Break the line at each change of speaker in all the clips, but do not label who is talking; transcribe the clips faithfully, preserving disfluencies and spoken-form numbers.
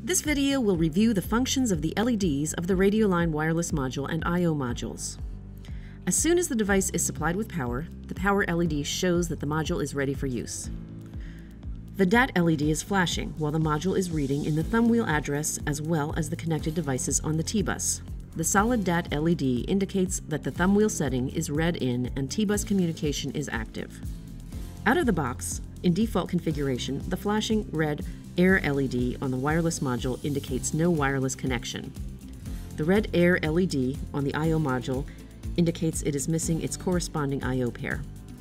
This video will review the functions of the L E Ds of the Radioline wireless module and I O modules. As soon as the device is supplied with power, the power L E D shows that the module is ready for use. The D A T L E D is flashing while the module is reading in the thumb wheel address as well as the connected devices on the T-bus. The solid D A T L E D indicates that the thumb wheel setting is read in and T-bus communication is active. Out of the box, in default configuration, the flashing red Air L E D on the wireless module indicates no wireless connection. The red Air L E D on the I O module indicates it is missing its corresponding I O pair.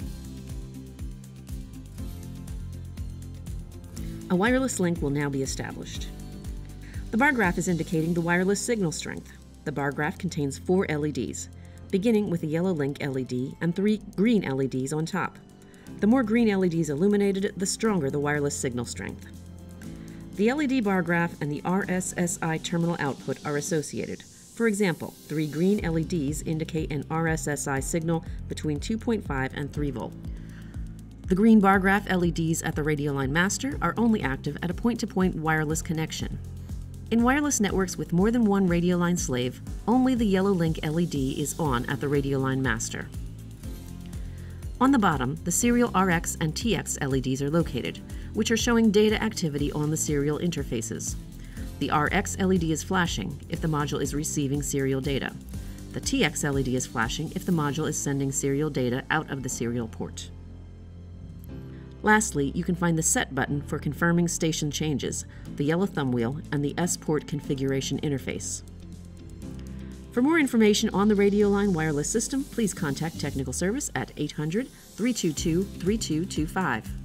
A wireless link will now be established. The bar graph is indicating the wireless signal strength. The bar graph contains four L E Ds, beginning with a yellow link L E D and three green L E Ds on top. The more green L E Ds illuminated, the stronger the wireless signal strength. The L E D bar graph and the R S S I terminal output are associated. For example, three green L E Ds indicate an R S S I signal between two point five and three volt. The green bar graph L E Ds at the Radioline master are only active at a point-to-point wireless connection. In wireless networks with more than one Radioline slave, only the yellow link L E D is on at the Radioline master. On the bottom, the serial R X and T X L E Ds are located, which are showing data activity on the serial interfaces. The R X L E D is flashing if the module is receiving serial data. The T X L E D is flashing if the module is sending serial data out of the serial port. Lastly, you can find the Set button for confirming station changes, the yellow thumb wheel, and the S port configuration interface. For more information on the Radioline wireless system, please contact technical service at eight hundred, three two two, three two two five.